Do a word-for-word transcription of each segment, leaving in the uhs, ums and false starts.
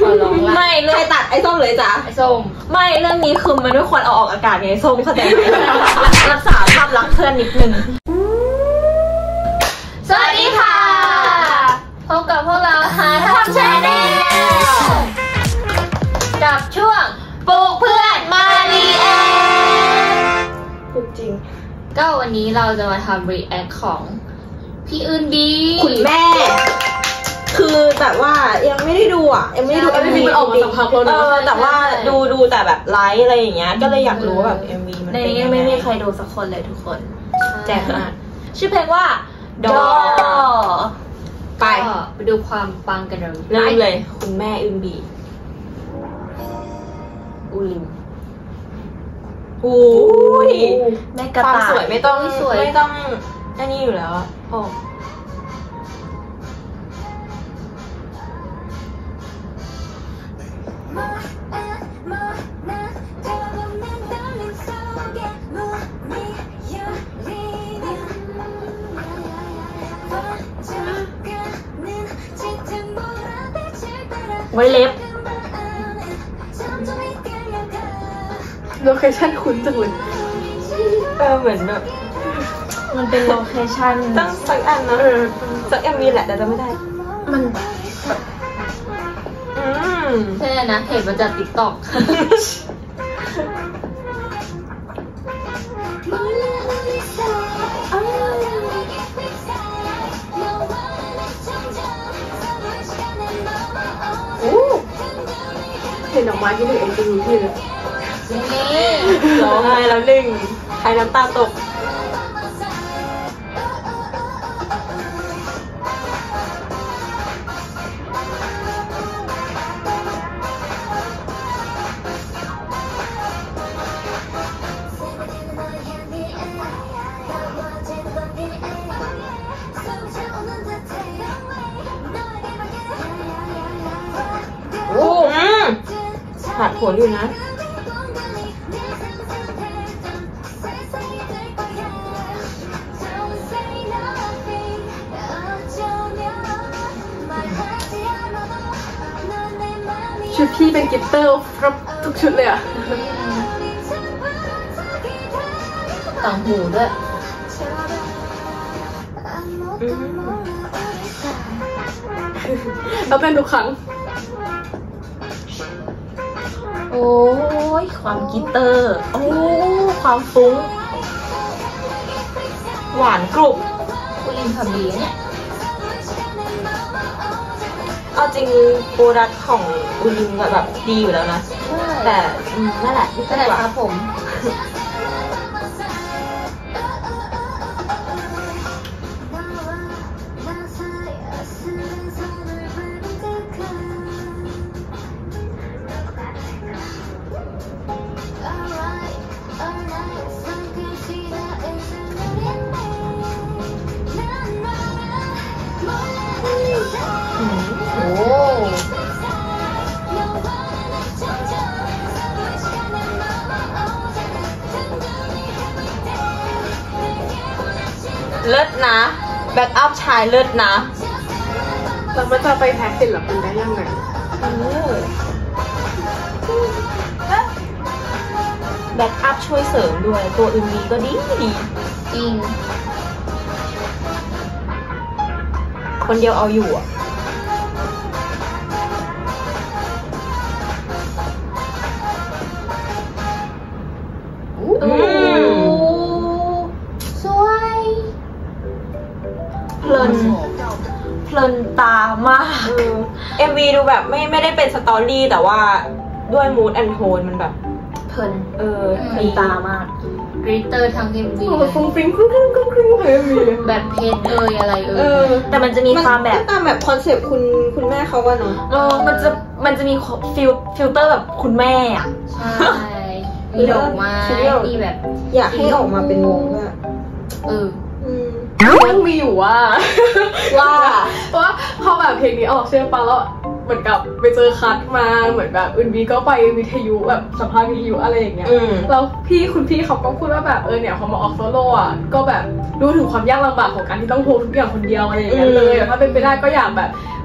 ลองละไม่ใครตัดไอ้ส้มเลยจ้ะไอ้ส้มไม่เรื่องนี้คือมันไม่ควรเอาออกอากาศไงส้มเข้าใจไหมรักษาภาพลักษณ์เพื่อนนิดนึงสวัสดีค่ะพบกับพวกเราหาทำชาแนลกับช่วงปลูกเพื่อนมารีแอคจริงก็วันนี้เราจะมาทำรีแอคของพี่อื่นดีคุณแม่คือแต่ว่ายังไม่ได้ดูอ่ะยังไม่ได้ดู เอ็ม วี มันออกมาสักพักแล้วเนอะแต่ว่าดูดูแต่แบบไลฟ์อะไรอย่างเงี้ยก็เลยอยากรู้ว่าแบบ เอ็ม วี มันเป็นยังไงไม่มีใครดูสักคนเลยทุกคนแจ๋งมากชื่อเพลงว่าดอไปไปดูความปังกันเลยเริ่มเลยคุณแม่อื่นบีอูลิมอุ้ยแม่กระต่ายสวยไม่ต้องไม่ต้องอันนี้อยู่แล้วโอ้ไว้เล็บโลเคชั่นคุ้นจังเลยเออเหมือนแบบมันเป็นโลเคชั่นต้องสักอันนะสักเอ็มวีแหละแต่จะไม่ได้มันแบบอืมใช่นะเห็นมาจากติ๊กต็อกเห็นออกมาที่หนึ่งเอ็มวีพี่เลยร้องไห้แล้วหนึ่งใครน้ำตาตกผัดผลอยู่นะชุดพี่เป็นกิตเตอร์ครับทุกชุดเลยอ่ะต่างหูด้วยแล้วเป็นทุกครั้งโอ้ยความกิตเตอร์โอ้ความฟุ้งหวานกรุบคุณลินทำดีเนี่ยเอาจริงโปรดักต์ของคุณลินแบบดีอยู่แล้วนะแต่นั่นแหละนั่นแหละครับผมเลิศนะแบ็กอัพชายเลิศนะแล้วมันจะไปแพ็คศิลปินได้ยังไงแบ็กอัพช่วยเสริมด้วยตัวอื่นดีก็ดีดีจริงคนเดียวเอาอยู่อ่ะเพลินเพลินตามาก เอ็ม วี ดูแบบไม่ไม่ได้เป็นสตอรี่แต่ว่าด้วยมูดแอนโทนมันแบบเพลินเออเพลินตามากกริตเตอร์ทั้ง เอ็ม วี เลยฟุ้งฟิ้งฟุ้งฟิ้งฟุ้งฟิ้งเลย เอ็ม วี แบบเพชรเอยอะไรเอยแต่มันจะมีความแบบตามแบบคอนเซปต์คุณคุณแม่เขาว่าเนาะเออมันจะมันจะมีฟิลฟิลเตอร์แบบคุณแม่อ่ะใช่มีดอกไม้มีแบบอยากให้ออกมาเป็นวงด้วยเออยังมีอยู่ว่าว่าเพราะว่าพอแบบเพลงนี้ออกเชื่อปะแล้วเหมือนกับไปเจอคัทมาเหมือนแบบอื่นวีก็ไปวิทยุแบบสัมภาษณ์วิทยุอะไรอย่างเงี้ยแล้วพี่คุณพี่เขาก็พูดว่าแบบเออเนี่ยเขามาออกโซโล่อ่ะก็แบบรู้ถึงความยากลำบากของการที่ต้องโทรทุกอย่างคนเดียวอะไรอย่างเงี้ยเลยถ้าเป็นไปได้ก็อยากแบบ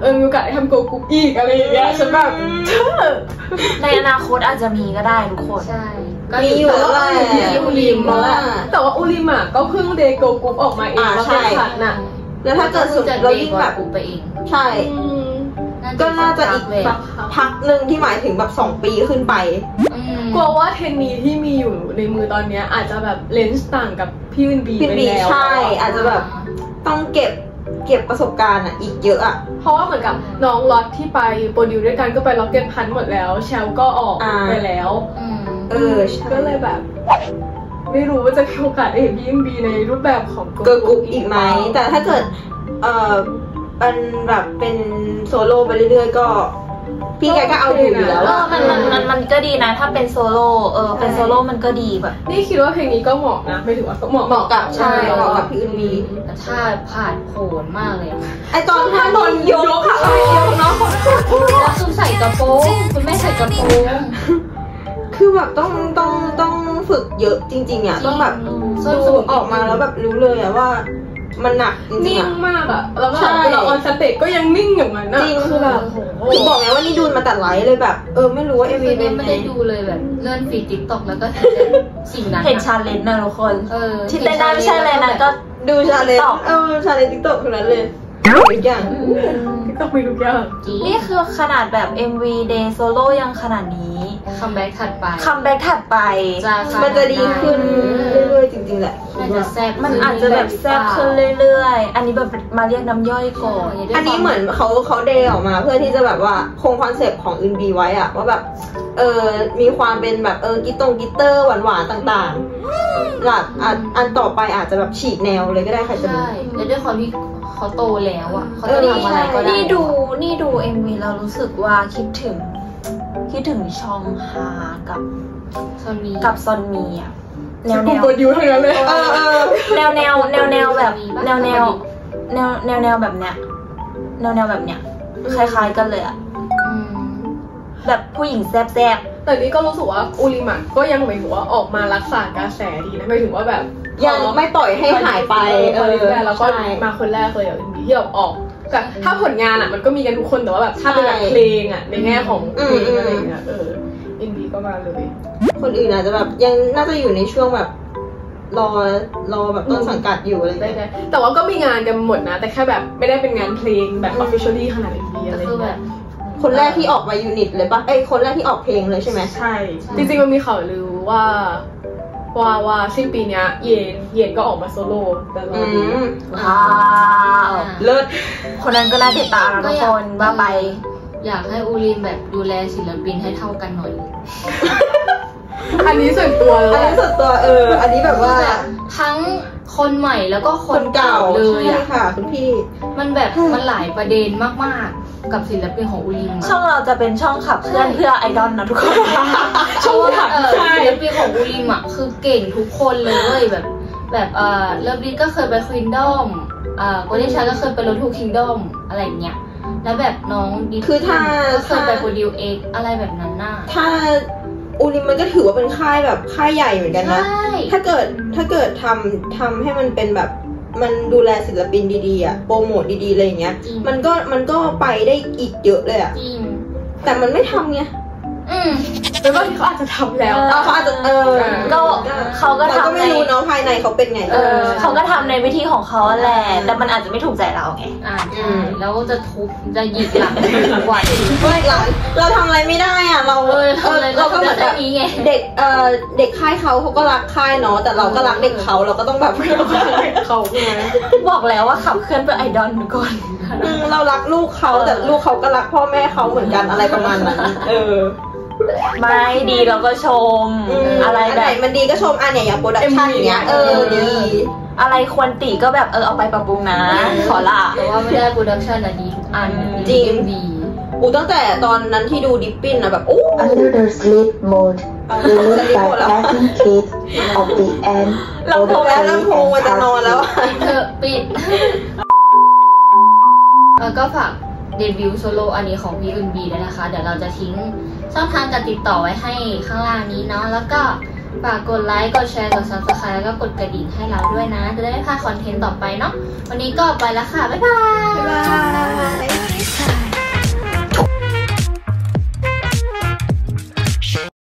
เออมีโอกาสได้ทำโกกุ๊กอีกอะไรอย่างเงี้ยฉันแบบในอนาคตอาจจะมีก็ได้ทุกคนใช่ก็มีอยู่แล้วมีอูริมแล้วแต่ว่าอูริมอ่ะก็เพิ่งเดโกกุ๊กออกมาเองแล้วเป็นขัดน่ะแล้วถ้าเกิดสุดเรายิ่งแบบไปเองใช่ก็น่าจะอีกสักพักหนึ่งที่หมายถึงแบบสองปีขึ้นไปกลัวว่าเทนนีที่มีอยู่ในมือตอนนี้อาจจะแบบเลนส์ต่างกับพี่วินบีไปแล้วใช่อาจจะแบบต้องเก็บเก็บประสบการณ์อ่ะอีกเยอะอ่ะเพราะว่าเหมือนกับน้องล็อตที่ไปโปรดิวด้วยกันก็ไปล็อกเก็ตพันหมดแล้วแชลก็ออกไปแล้วเออก็เลยแบบไม่รู้ว่าจะมีโอกาสได้เห็นพี่วินบีในรูปแบบของเกิร์ลกรุ๊ปอีกไหมแต่ถ้าเกิดเออเป็นแบบเป็นโซโล่ไปเรื่อยๆก็พี่แกก็เอาอยู่อยู่แล้วมันมันมันมันก็ดีนะถ้าเป็นโซโล่เออเป็นโซโล่มันก็ดีแบบนี่คิดว่าเพลงนี้ก็เหมาะนะไม่ถือว่าเหมาะเหมาะกับใช่เหมาะกับพี่อื่นมีแต่ถ้าผ่านโผนมากเลยไอตอนท่าตอนยกค่ะยกเนาะแล้วคือใส่กระโปรงคุณแม่ใส่กระโปรงคือแบบต้องต้องต้องฝึกเยอะจริงๆอ่ะต้องแบบดูออกมาแล้วแบบรู้เลยอ่ะว่ามันหนักจริงๆนิ่งมากอะแล้วก็เราออนสเตจก็ยังนิ่งอย่างนั้นนะคือแบบถึงบอกไงว่านี่ดูมาแต่ไลฟ์เลยแบบเออไม่รู้ว่าเอวีไม่ได้ดูเลยแบบเลื่อนฟีดติ๊กต็อกแล้วก็สิ่งนั้นเห็นชาเลนจ์นะทุกคนที่เต้นได้ไม่ใช่เลยนะก็ดูชาเลนจ์เออชาเลนจ์ติ๊กต็อกทั้งนั้นเลยทุกอย่างติ๊กต็อกมีทุกอย่างนี่คือขนาดแบบ เอ็ม วี Day Solo ยังขนาดนี้คัมแบ็กถัดไปคัมแบ็กถัดไปมันจะดีขึ้นเรื่อยๆจริงๆแหละมันจะแซ่บมันอาจจะแบบแซ่บขึ้นเรื่อยๆอันนี้แบบมาเรียกน้ำย่อยก่อนอันนี้เหมือนเขาเขาเดย์ออกมาเพื่อที่จะแบบว่าคงคอนเซปต์ของอึนบีไว้อะว่าแบบเออมีความเป็นแบบเออกิตตงกิตเตอร์หวานๆต่างๆหลักอันต่อไปอาจจะแบบฉีกแนวเลยก็ได้ใครจะรู้ใช่แล้วด้วยความที่เขาโตแล้วอ่ะเขาจะทำอะไรก็ได้นี่ดูนี่ดู เอ็ม วี เรารู้สึกว่าคิดถึงคิดถึงชองฮากับซอนมีกับซอนมีอ่ะแนวแนวโปรดิวทั้งนั้นเลยแนวแนวแนวแนวแบบแนวแนวแนวแนวแนวแบบเนี้ยแนวแนวแบบเนี้ยคล้ายๆกันเลยอ่ะแบบผู้หญิงแซ่บๆแต่นี้ก็รู้สึกว่าอูริมะก็ยังหมายถึงว่าออกมารักษากระแสดีนะหมายถึงว่าแบบยังไม่ปล่อยให้หายไปเออแล้วก็มาคนแรกเลยอ่ะที่แบบออกแต่ถ้าผลงานอ่ะมันก็มีกันทุกคนแต่ว่าแบบถ้าเป็นแบบเพลงอ่ะในแง่ของเพลงอะไรอย่างเงี้ยเอออินดี้ก็มาเลยคนอื่นอาจจะแบบยังน่าจะอยู่ในช่วงแบบรอรอแบบต้นสังกัดอยู่อะไรอย่างเงี้ยแต่ว่าก็มีงานกันหมดนะแต่แค่แบบไม่ได้เป็นงานเพลงแบบ officially ขนาดอินดี้อะไรอย่างเงี้ยคนแรกที่ออกมายูนิตเลยปะเอ้ยคนแรกที่ออกเพลงเลยใช่ไหมใช่จริงๆมันมีข่าวลือว่าว่าว่าสิ้นปีนี้เย็นเย็นก็ออกมาโซโล่แต่เราดูว้าวเลิศคนนั้นก็น่าติดตามทุกคนว่าไปอยากให้อูริมแบบดูแลศิลปินให้เท่ากันหน่อยอันนี้ส่วนตัวอันนี้ส่วนตัวเอออันนี้แบบว่าทั้งคนใหม่แล้วก็คนเก่าเลยอะค่ะคุณพี่มันแบบมันหลายประเด็นมากๆกับศิลปินของอูริมช่องเราจะเป็นช่องขับเคลื่อนเพื่อไอดอลนะทุกคนช่องขับศิลปินของอูริมอะคือเก่งทุกคนเลยแบบแบบเออเลิฟลีก็เคยไปควีนดอมอ่าโกลเด้นชาก็เคยไปโรดทูคิงดอมอะไรเงี้ยแล้วแบบน้องดิคือถ้าก็เคยไปโปรดิวเอ็กอะไรแบบนั้นน่ะถ้าอูริมมันก็ถือว่าเป็นค่ายแบบค่ายใหญ่เหมือนกันนะถ้าเกิดถ้าเกิดทำทำให้มันเป็นแบบมันดูแลศิลปินดีๆอ่ะโปรโมทดีๆอะไรอย่างเงี้ยมันก็มันก็ไปได้อีกเยอะเลยอ่ะแต่มันไม่ทำไงอืมแล้วบางทีเขาอาจจะทำแล้วเขาอาจจะเออก็เขาก็ทำไม่รู้เนาะภายในเขาเป็นไงเออเขาก็ทำในวิธีของเขาแหละแต่มันอาจจะไม่ถูกใจเราไงอ่าใช่แล้วจะทุบจะหยิกหลังทุกวันไม่หลังเราทำอะไรไม่ได้อ่ะเราเออเราก็เหมือนแบบเด็กเออเด็กค่ายเขาเขาก็รักค่ายเนาะแต่เราก็รักเด็กเขาเราก็ต้องแบบเขาไงบอกแล้วว่าขับเคลื่อนเพื่อไอดอลทุกคนเรารักลูกเขาแต่ลูกเขาก็รักพ่อแม่เขาเหมือนกันอะไรประมาณนั้นเออไม่ดีเราก็ชมอะไรแบบมันดีก็ชมอันเนี่ยอย่างโปรดักชั่นอย่างเงี้ยเออดีอะไรควรติก็แบบเออเอาไปปรับปรุงนะขอละแต่ว่าไม่ได้โปรดักชั่นอะดีทุกอันจริงดีอูตั้งแต่ตอนนั้นที่ดูดิปปิ้นอะแบบโอ้ Under the sleep mode released by Packing Kids of the end เราโทรแล้วเราโทรมันจะนอนแล้วเธอปิดเออก็ฝากเดบิวต์โซโล่อันนี้ของพี่อึนบีด้วยนะคะเดี๋ยวเราจะทิ้งช่องทางการติดต่อไว้ให้ข้างล่างนี้เนาะแล้วก็ฝากกดไลค์กดแชร์กด ซับสไครบ์ แล้วก็กดกระดิ่งให้เราด้วยนะจะได้ไม่พลาดคอนเทนต์ต่อไปเนาะวันนี้ก็ไปแล้วค่ะบ๊ายบายบ๊ายบาย